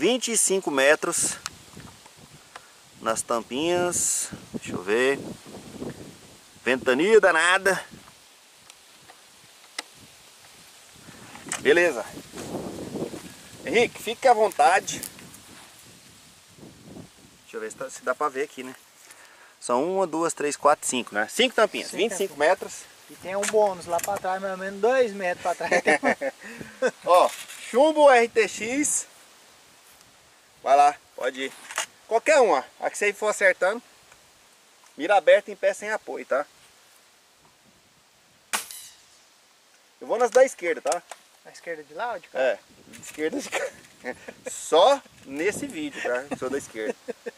25 metros nas tampinhas. Deixa eu ver. Ventania danada. Beleza. Henrique, fique à vontade. Deixa eu ver se dá pra ver aqui, né? São 1, 2, 3, 4, 5, né? 5 tampinhas, 25 metros. E tem um bônus lá pra trás, mais ou menos 2 metros pra trás. Ó, chumbo RTX. Vai lá, pode ir. Qualquer um, ó. A que você for acertando. Mira aberta em pé sem apoio, tá? Eu vou nas da esquerda, tá? Na esquerda de lá ou de cá? É, esquerda de cá. Só nesse vídeo, tá? Eu sou da esquerda.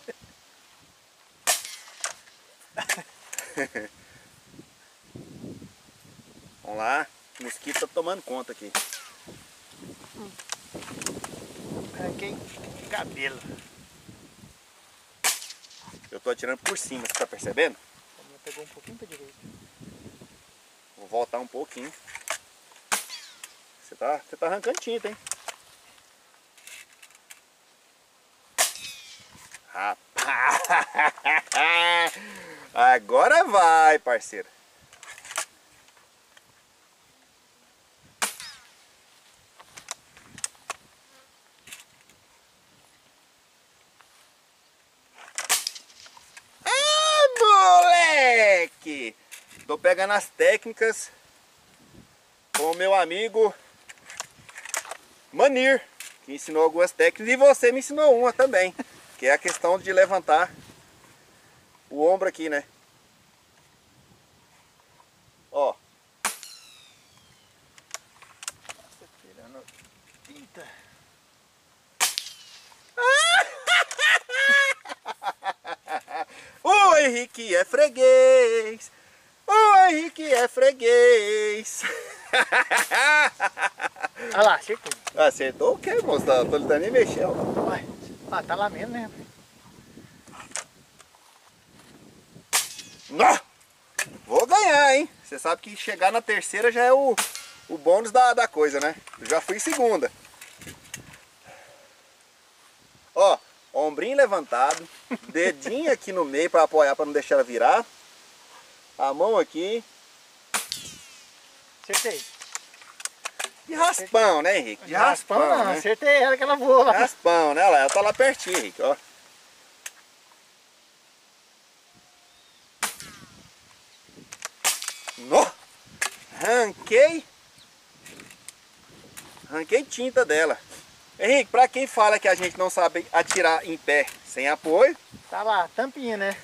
Vamos lá. O mosquito tá tomando conta aqui. Arranquei cabelo. Eu tô atirando por cima, você tá percebendo? Pegou um pouquinho pra direita. Vou voltar um pouquinho. Você tá arrancando tinta, hein? Rapaz! Agora vai, parceiro. Moleque! Tô pegando as técnicas com o meu amigo Manir, que ensinou algumas técnicas, e você me ensinou uma também, que é a questão de levantar o ombro aqui, né? Ó. Nossa, tirando tinta. O Henrique é freguês. O Henrique é freguês. Olha lá, acertei. Acertou o que, moço? Tá nem mexendo. Ué, ah, tá lá mesmo, né? Nó! Vou ganhar, hein? Você sabe que chegar na terceira já é o bônus da coisa, né? Eu já fui em segunda. Ó, ombrinho levantado, dedinho aqui no meio para apoiar, para não deixar ela virar. A mão aqui. Acertei. De raspão, né, Henrique? De raspão não, né? acertei ela que ela voou lá. Raspão, né? Ela tá lá pertinho, Henrique, ó. Nó! Arranquei tinta dela. Henrique, pra quem fala que a gente não sabe atirar em pé sem apoio... Tá lá, tampinha, né?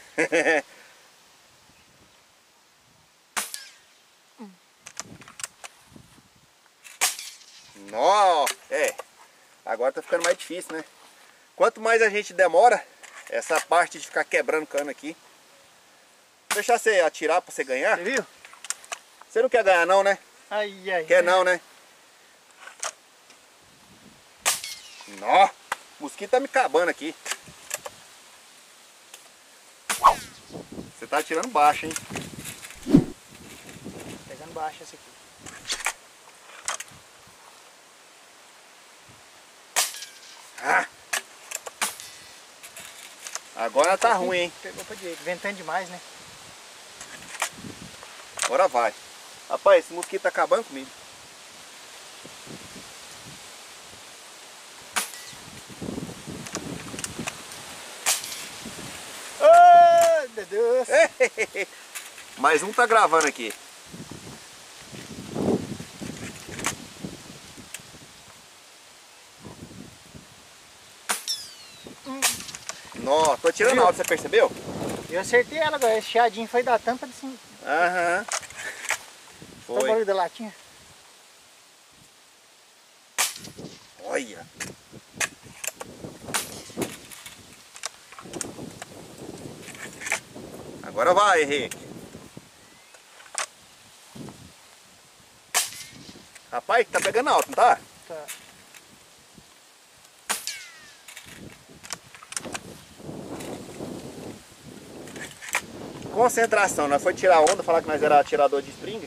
Nó! É, agora tá ficando mais difícil, né? Quanto mais a gente demora, essa parte de ficar quebrando cano aqui... Vou deixar você atirar pra você ganhar. Você viu? Você não quer ganhar não, né? Ai, ai. Quer não, né? Nó! O mosquito tá me acabando aqui. Você tá atirando baixo, hein? Pegando baixo esse aqui. Ah! Agora tá ruim, hein? Pegou pra direita. Ventando demais, né? Agora vai. Rapaz, esse mosquito tá acabando comigo. Ai, meu Deus. Mais um tá gravando aqui. Nó, tô tirando alto, você percebeu? Eu acertei ela agora. Esse chiadinho foi da tampa de cima. Aham. Olha o Foi. barulho da latinha. Olha. Agora vai, Henrique. Rapaz, tá pegando alto, não tá? Tá. Concentração, nós foi tirar onda, falar que nós era atirador de string.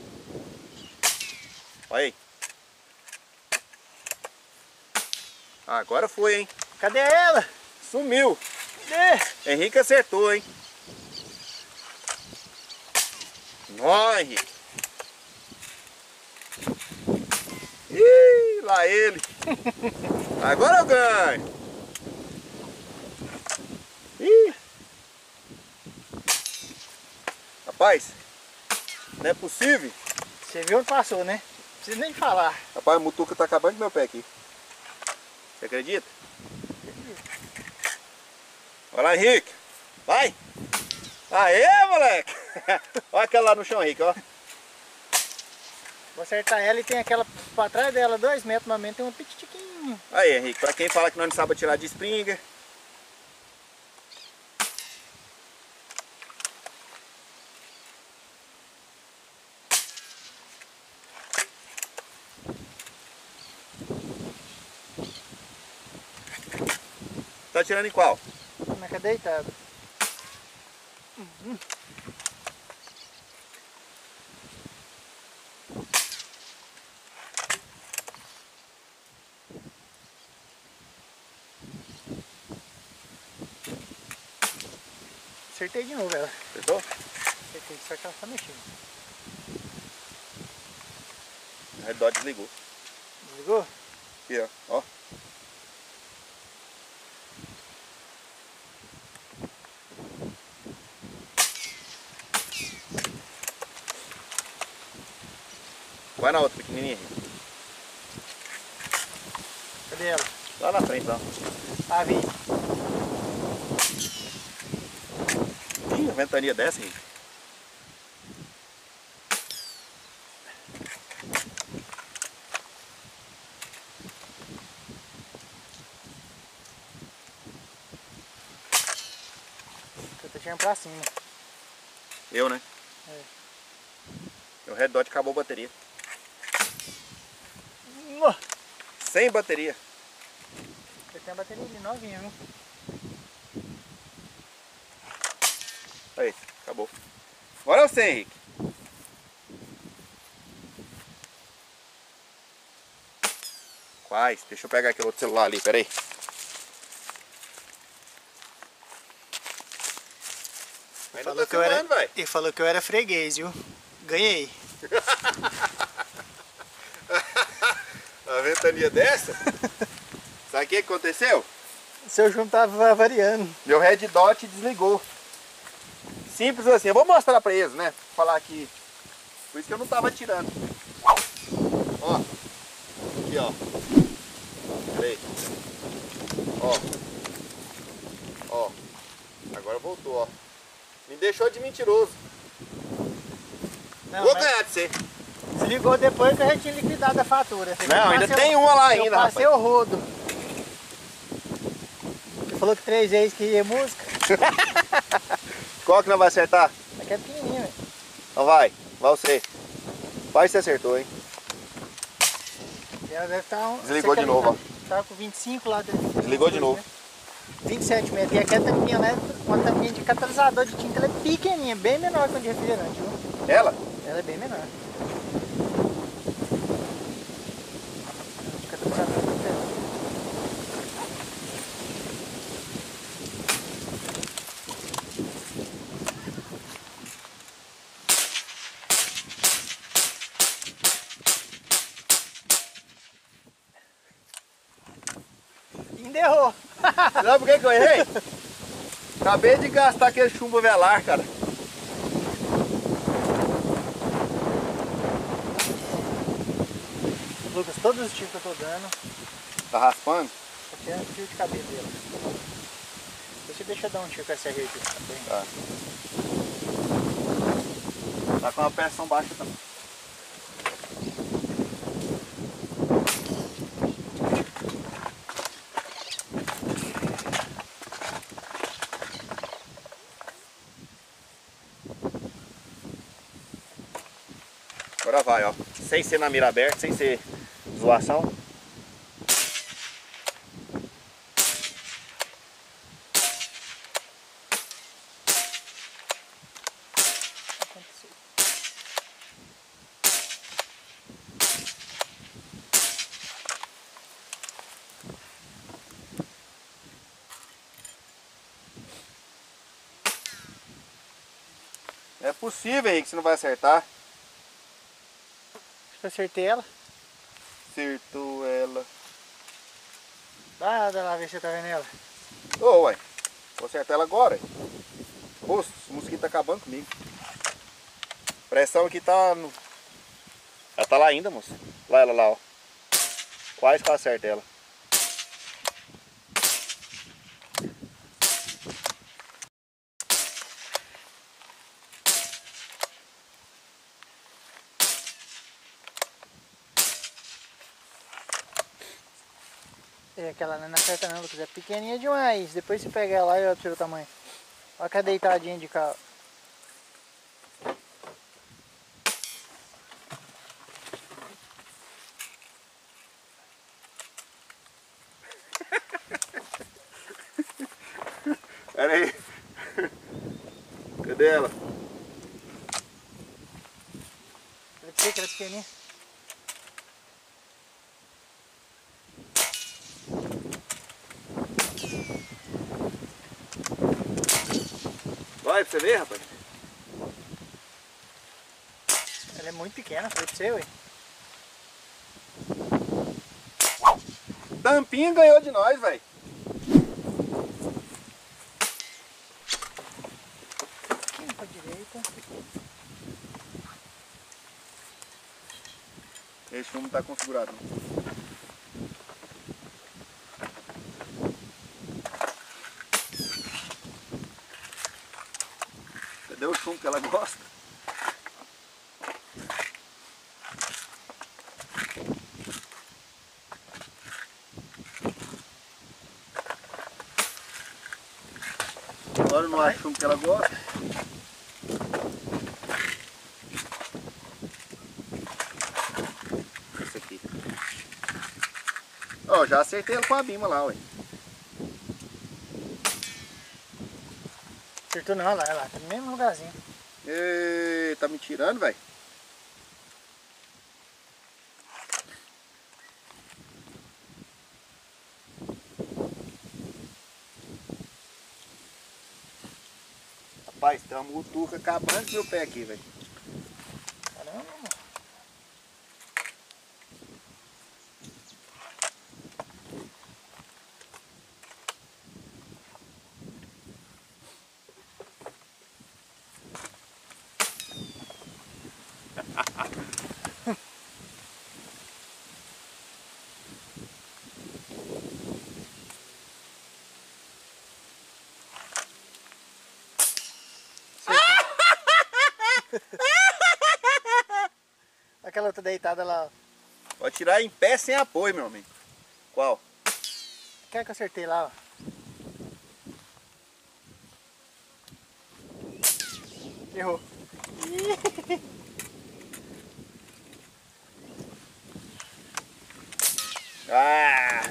Olha aí. Agora foi, hein? Cadê ela? Sumiu. Cadê? Henrique acertou, hein? Ó, Henrique. Ih, lá ele. Agora eu ganho. Ih. Rapaz, não é possível. Você viu onde passou, né? Não precisa nem falar. Rapaz, a mutuca tá acabando com meu pé aqui. Você acredita? Vai lá, Henrique. Vai. Aê, moleque. Olha aquela lá no chão, Henrique, ó. Vou acertar ela e tem aquela pra trás dela, 2 metros, mais ou menos, tem uma pitiquinha. Aí, Henrique, pra quem fala que nós não sabemos tirar de Springer. Tá atirando em qual? Como é que é deitado? Acertei de novo ela. Acertou? Acertei, só que ela tá mexendo. O Red Dot desligou. Desligou? Aqui, ó. Ó. Vai na outra pequenininha, Henrique. Cadê ela? Lá na frente, lá. Ah, vi. Ih, a ventania dessa, Henrique. Eu tô tirando pra cima. Eu, né? É. O Red Dot acabou a bateria. Nó! Sem bateria. Eu tenho a bateria ali novinha, viu? Aí, acabou. Agora é você, Henrique. Quais? Deixa eu pegar aquele outro celular ali, peraí. Ainda tá filmando, vai. Ele falou que eu era freguês, viu? Ganhei. A ventania dessa? Sabe o que aconteceu? O seu João tava variando. Meu Red Dot desligou. Simples assim. Eu vou mostrar pra eles, né? Falar aqui. Por isso que eu não tava tirando. Ó. Aqui, ó. Peraí. Ó. Ó. Agora voltou, ó. Me deixou de mentiroso. Não, Vou mas ganhar de você. desligou depois que eu já tinha liquidado a fatura. Você Não, ainda passei tem uma lá eu ainda, passei rapaz. o rodo. Você falou que 3 vezes que ia música. Qual que não vai acertar? Aqui é pequenininho, velho. Então vai. Vai você. Vai, você acertou, hein? Ela deve estar Desligou de novo, ó. Tava com 25 lá dentro. Desligou de novo. 27 metros. E aqui a tampinha lá é uma tampinha de catalisador de tinta. Ela é pequenininha, bem menor que a de refrigerante, viu? Ela? Ela é bem menor. De catalisador de tinta. Enderrou. Sabe por que eu errei? Acabei de gastar aquele chumbo velar, cara. Lucas, todos os tiros que eu tô dando, Tá raspando? tô tirando fio de cabelo dela. Deixa eu dar um tiro com essa rede também. Tá. Tá com uma pressão baixa também. Agora vai, ó. Sem ser na mira aberta, sem ser zoação. Não é possível, Henrique, que você não vai acertar. Acho que eu acertei ela. Acertou ela. Dá lá ver se você tá vendo ela. Ô, ué. Vou acertar ela agora. Pô, o mosquito tá acabando comigo. Pressão aqui tá no... Ela tá lá ainda, moça. Lá ela lá, ó. Quase que eu acerto ela. É, aquela não acerta não, Lucas. É pequenininha demais. Depois você pega ela e olha pro seu tamanho. Olha que a deitadinha de cá. Pera aí. Cadê ela? Ela é pequenininha. Vai pra você ver, rapaz. Ela é muito pequena, falei pra você, ué. Tampinha ganhou de nós, velho. Aqui pra direita. Esse chumbo não tá configurado. Cadê o chumbo que ela gosta? Agora não acho o chumbo que ela gosta. Esse aqui. Ó, já acertei ela com a bima lá, ué. Acertou não, olha lá, tá no mesmo lugarzinho. Ei, tá me tirando, velho? Rapaz, tem uma mutuca acabando com meu pé aqui, velho. Caramba, mano. Aquela outra deitada lá, ó. Pode tirar em pé sem apoio, meu amigo. Qual? Quer que eu acertei lá, ó. Errou. Ah!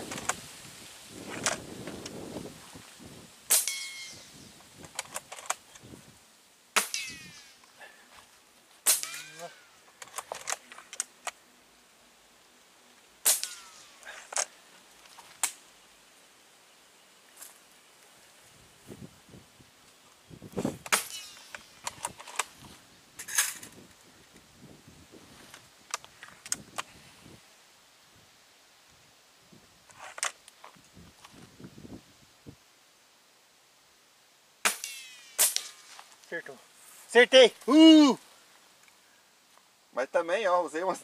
Acertou. Acertei! Mas também, ó, usei umas...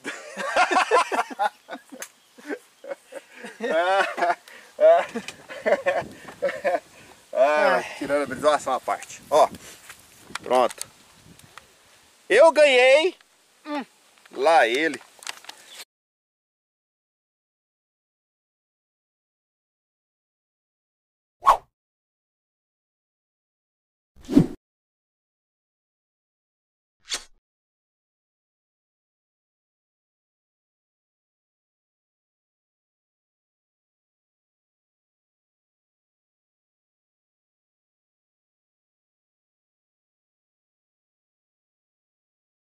Tirando a visualização à parte. Ó, pronto. Eu ganhei. Lá ele.